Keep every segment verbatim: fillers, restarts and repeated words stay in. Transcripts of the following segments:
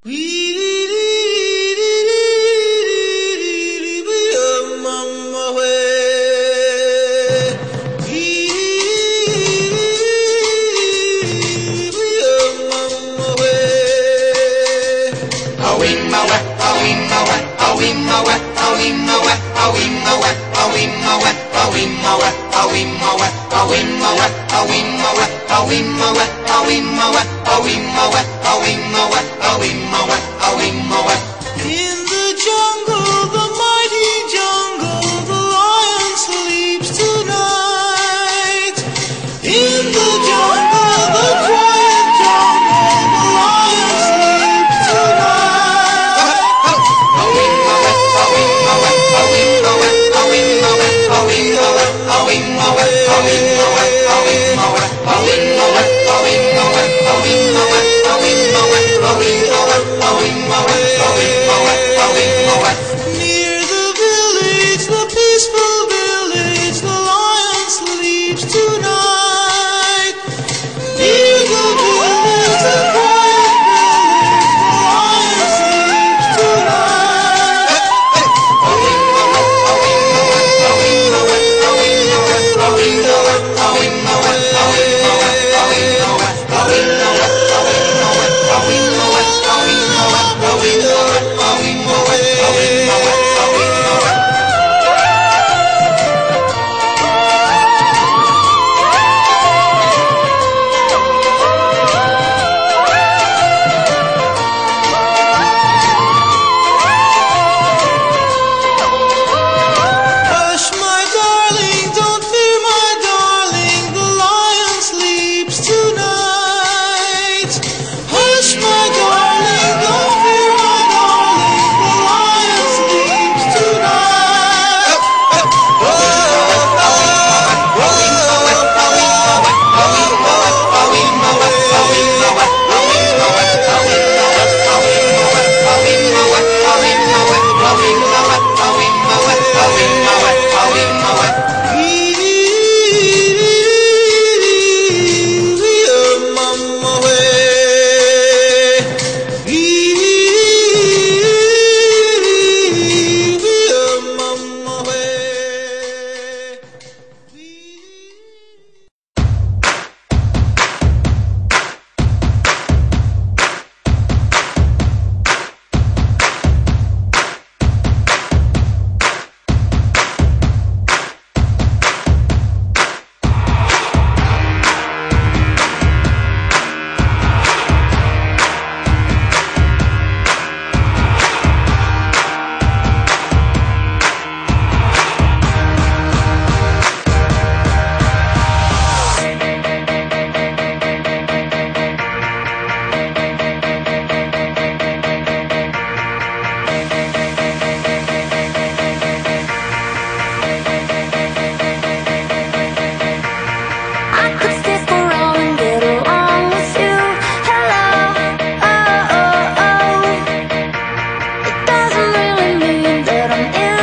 In the jungle, the mighty jungle, the lion sleeps tonight. In the jungle, the quiet jungle, the lion sleeps Near the village, the peaceful village, the lion sleeps tonight. Near the village, the quiet village, the lion sleeps tonight. Hush, my darling, don't fear, my darling, the lion sleeps tonight. Hush, my darling, don't fear, my darling, the lion sleeps tonight.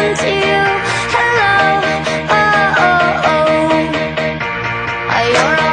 You're